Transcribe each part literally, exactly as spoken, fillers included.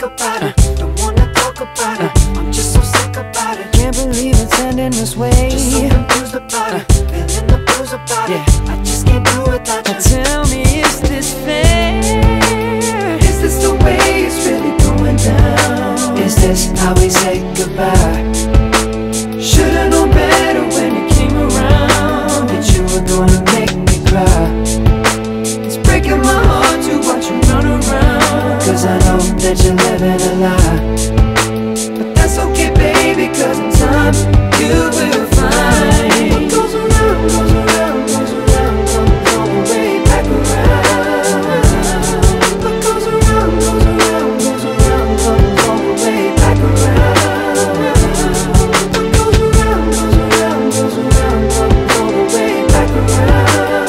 think about it, don't wanna talk about it. I'm just so sick about it. Can't believe it's ending this way. Just so confused about it, feeling the blues about it. I just can't do without you. Tell me, is this fair? Is this the way it's really going down? Is this how we say goodbye? Should've known better when you came around, that you were gonna make me cry. It's breaking my heart to watch you run around, cause I know that you're living a lie. But that's okay, baby, cause in time you will find what goes around, goes around, goes around, comes all the way back around. What goes around, goes around, goes around, comes all the way back around. What goes around, goes around, goes around, comes all the way back around.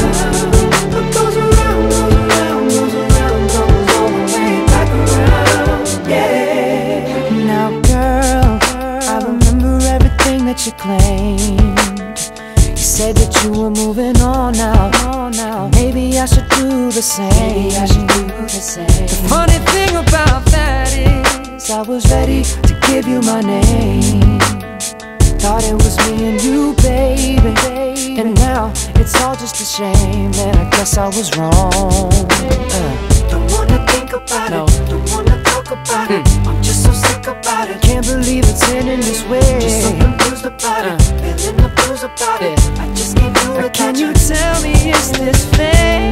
What goes around, goes around, goes around, comes all the way back around. Yeah. Now girl, I remember everything that you claimed. You said that you were moving on now. Maybe I should do the same. Maybe I should do the same. The funny thing about that is I was ready to give you my name. Thought it was me and you, baby. And now it's all just a shame, and I guess I was wrong. uh. Don't wanna think about No. it, don't wanna talk about it. I'm just so sick about it. Can't believe it's ending this way. Just so confused about it, feeling the blues about it. I just can't do it. Can you tell me, is this fair?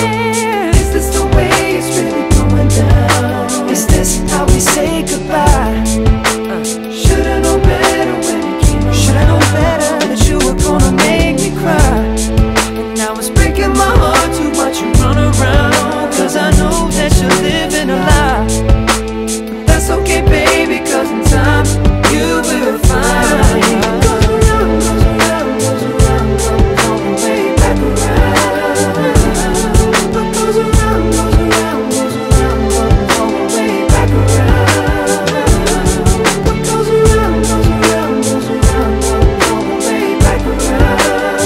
Is this the way it's really going down? Is this how we say goodbye? uh. Should've known better when you came around. Should've known better that you were gonna make me cry. And now it's breaking my heart to watch you run around, Cause I know that you're living a lie. but that's okay, baby, cause in time you will find what goes around, goes around, goes around, comes all the way back around. What goes around, goes around, goes around, comes all the way back around. What goes around, goes around, goes around, comes all the way back around.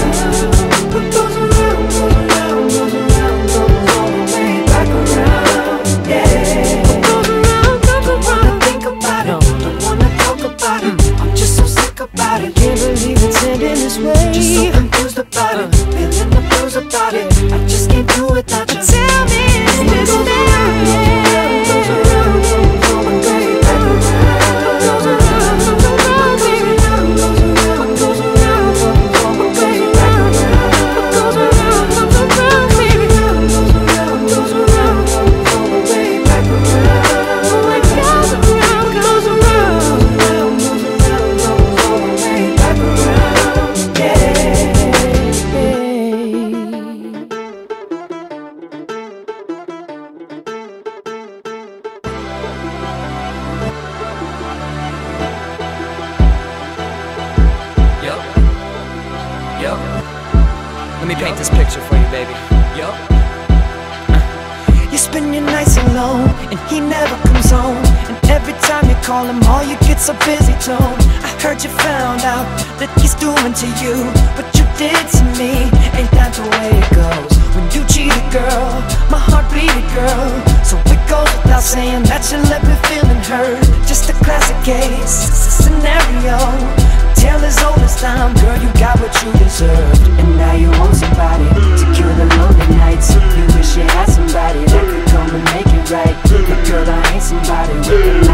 What goes around, goes around, goes around, comes all the way back around. Yeah. What goes around, comes around. Don't wanna think about it, don't wanna talk about it. I'm just so sick about it. Can't believe it's ending this way. Just so confused about it, feeling the blues about it. I just can't do without you. Tell me, is this Goes around, goes around, goes around, comes all the way back around. Goes around, goes around, goes around, goes around, goes around, comes all the way back around. Goes around, goes around, baby. Goes around, goes around, comes all the way back around. Goes around, goes around, goes around, goes around, comes all the way back around. Yeah. Yup. Yup. Let me paint this picture for you, baby. Yup. You spend your nights alone, and he never comes home. And every time you call him, all you get's a busy tone. I heard you found out that he's doing to you what you did to me. Ain't that the way it goes? When you cheated, girl, my heart bleeded, girl. So it goes without saying that you left me feeling hurt. Just a classic case, scenario. Tale as old as time, girl, you got what you deserved. And now you want somebody to cure the lonely nights. You wish you had somebody that could come and make it right. But girl, I ain't somebody with the